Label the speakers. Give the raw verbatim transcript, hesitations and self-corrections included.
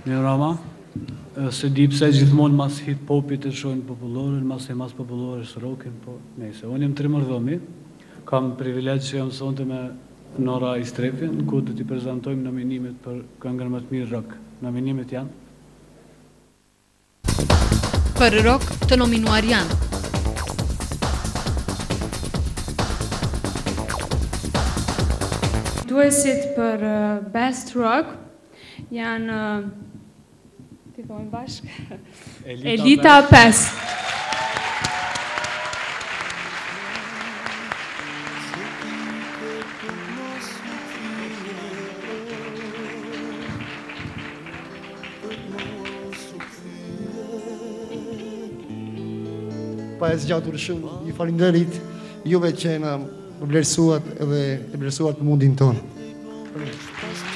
Speaker 1: Një Rama, se di pse gjithmonë mas hip-hopit e shojnë popullorin, mas e mas populloris rockin, po nejse. Unë jem Trimërdhomi, kam privilegj që jam sonte me Nora Istrefin, ku do t'i prezentojmë nominimet për këngën më të mirë rock. Nominimet janë?
Speaker 2: Për rock të nominuar janë
Speaker 3: Duesit për uh, Best Rock janë uh, ti thojnë bashkë
Speaker 1: Elita,
Speaker 3: Elita Pes.
Speaker 4: Pa e zgjatur shumë, ju falenderit juve që na më vlerësuat edhe e vlerësuat mundin tonë.